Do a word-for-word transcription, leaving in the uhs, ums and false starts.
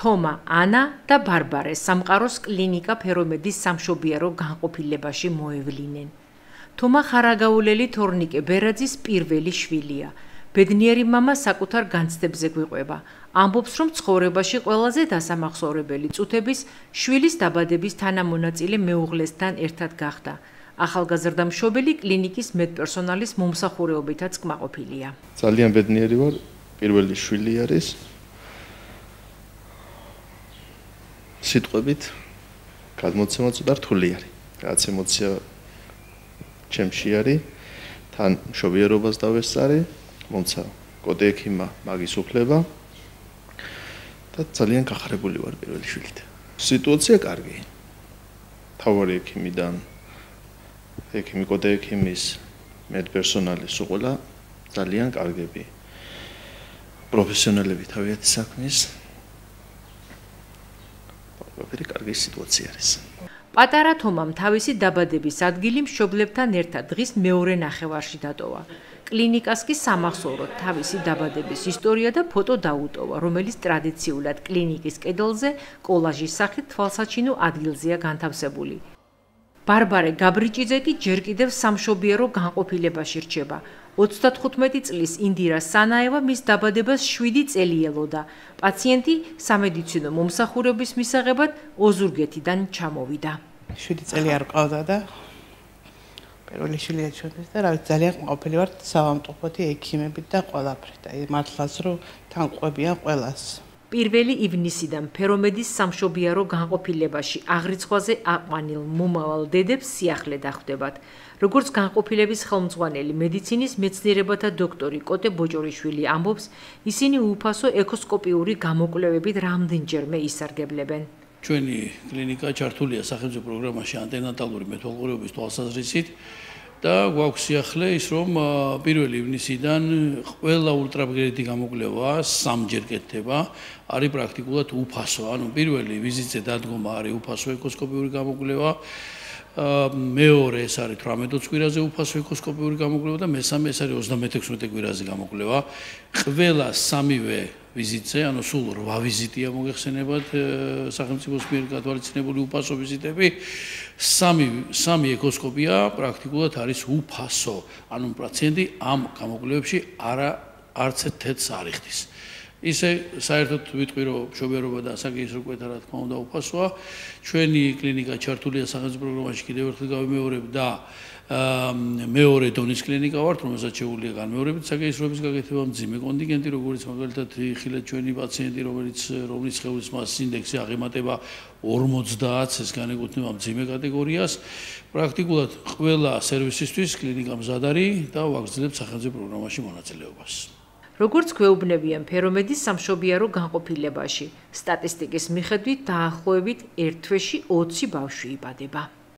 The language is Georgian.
თომა, ანა და ბარბარე სამყაროს კლინიკა ფერომედის სამშობიარო განყოფილებაში მოევლინენ. თომა ხარაგაულელი თორნიკე ბერაძის პირველი შვილია. ბედნიერი მამა საკუთარ განცდებზე გვიყვება. ამბობს, რომ ცხოვრებაში ყველაზე დასამახსოვრებელი წუთების შვილის დაბადების თანამონაწილე მეუღლესთან ერთად გახდა. ახალგაზრდა მშობელი კლინიკის მედპერსონალის მომსახურეობითაც კმაყოფილია. ძალიან ბედნიერი ვარ, პირველი შვილი არის. სიტყვებით გადმოცემა ცოტა რთული არის. რაც ემოცია ჩემში არის, თან მშობიარობას დავესწარი, მომცა კოდე ექიმა მაგის უფლება და ძალიან გახარებული ვარ პირველი შვილით. სიტუაცია კარგი. თავარი ექიმიდან ექიმი კოდე ექიმის მედპერსონალის უყოლა ძალიან კარგები. პროფესიონალები თავიანთი საქმის ყველაფერი კარგი სიტუაცია არის. პატარა თომამ თავისი დაბადების ადგილი მშობლებთან ერთად დღის მეორე ნახევარში დატოვა. კლინიკას კი სამახსოვროდ თავისი დაბადების ისტორია და ფოტო დაუტოვა, რომელიც ტრადიციულად კლინიკის კედელზე კოლაჟის სახით თვალსაჩინო ადგილზეა განთავსებული. ბარბარე გაბრიჭიძე კი ჯერ კიდევ სამშობიარო განყოფილებაში რჩება. ოცდათხუთმეტი წლის ინდირა სანაევა მის დაბადებას შვიდი წელი ელოდა. პაციენტი სამედიცინო მომსახურების მისაღებად ოზურგეთიდან ჩამოვიდა. შვიდი წელი არ ყავდა და პირველი შვილია ჩვენთვის და რა ვიცი ძალიან ყოფილი ვარ საავადმყოფოთი ექიმებით და ყველაფრით. აი მართლაც რომ თან ყვებიან ყველას. პირველი ივნისიდან ფერომედის სამშობიარო განყოფილებაში აღრიცხვაზე აყვანილ მომავალ დედებს სიახლე დახვდებათ. როგორც განყოფილების ხელმძღვანელი მედიცინის მეცნიერებათა დოქტორი კოტე ბოჭორიშვილი ამბობს, ისინი უფასო ეკოსკოპიური გამოკვლევებით რამდენჯერმე ისარგებლებენ. ჩვენი კლინიკა ჩართულია სახელმწიფო პროგრამაში ანტენატალური მეთვალყურეობის თვალსაზრისით და გვაქვს სიახლე ის რომ პირველი ივნისიდან ყველა ულტრაბგერითი გამოკვლევა სამჯერ კეთდება, არის პრაქტიკულად უფასო. ანუ პირველი ვიზიტზე დადგომა არის უფასო ეკოსკოპიური გამოკვლევა. მეორე ეს არის თვრამეტ კვირაზე უფასო ეკოსკოპიური გამოკვლევა და მესამე ეს არის ოცდამეთექვსმეტე კვირაზე გამოკვლევა. ყველა სამივე ვიზიტზე, ანუ სულ რვა ვიზიტია მოგეხსენებათ სახელმწიფოს მიერ გათვალისწინებული უფასო ვიზიტები. სამი სამი ეკოსკოპია პრაქტიკულად არის უფასო. ანუ პაციენტი ამ გამოკვლევებში არა არც ერთ თეთრს არ იხდის. ისე საერთოდ ვიტყვი რომ მშობიარობა და ასაკის რკვეთა რა თქმა უნდა უფასოა. ჩვენი კლინიკა ჩართულია სახელმწიფო პროგრამაში კიდევ ერთხელ გავიმეორებ და მეორე დონის კლინიკა ვართ, რომელსაც შეუძლია განმეორებით საკეისრობის გაკეთება მძიმე კონტინგენტი, როგორც მაგალითად იხილეთ ჩვენი პაციენტი, რომელიც რომლის სხეულის მასის ინდექსი აღემატება ორმოცდაათს, ეს განეკუთვნება მძიმე კატეგორიას. პრაქტიკულად ყველა სერვისისთვის კლინიკა მზად არის და ვაგრძელებთ სახელმწიფო პროგრამაში მონაწილეობას. როგორც გვეუბნებიან ფერომედის სამშობიარო განყოფილებაში, სტატისტიკის მიხედვით დაახლოებით ერთ თვეში ოცი ბავშვი იბადება.